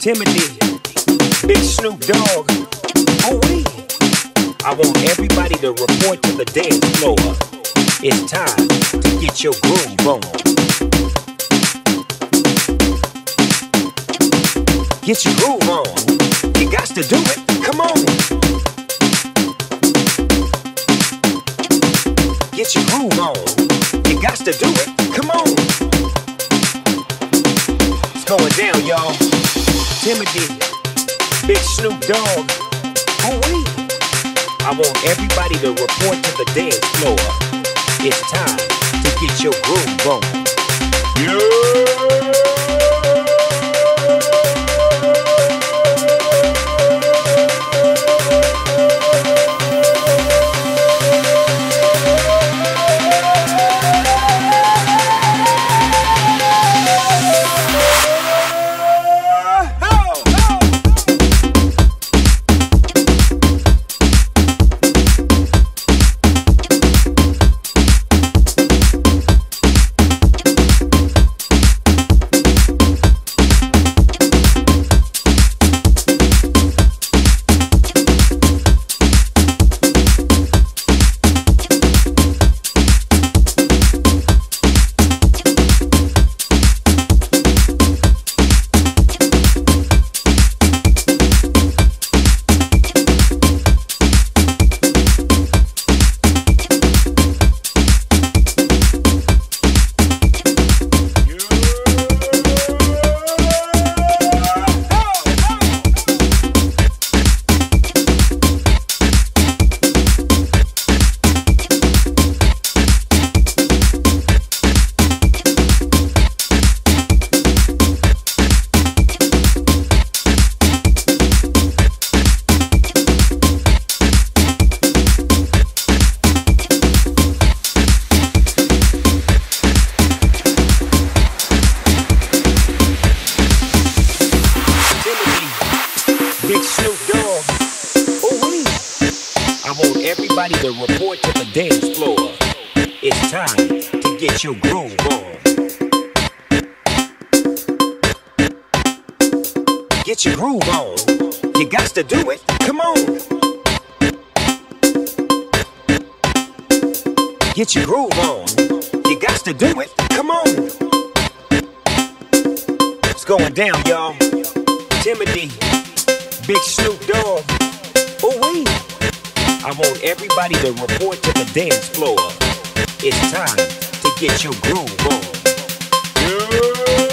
Timati, Big Snoop Dogg. Oh wait, I want everybody to report to the dance floor. It's time to get your groove on. Get your groove on. You got to do it. Come on. Get your groove on. You got to do it. Come on. It's going down, y'all. Timati, Big Snoop Dogg. Oh wait, I want everybody to report to the dance floor. It's time to get your groove on. Yeah. Big Snoop Dogg. Oh wait, I want everybody to report to the dance floor. It's time to get your groove on. Get your groove on. You got to do it. Come on. Get your groove on. You got to do it. Come on. It's going down, y'all. Timati, Big Snoop Dogg. Oh wait, I want everybody to report to the dance floor. It's time to get your groove on. Yeah.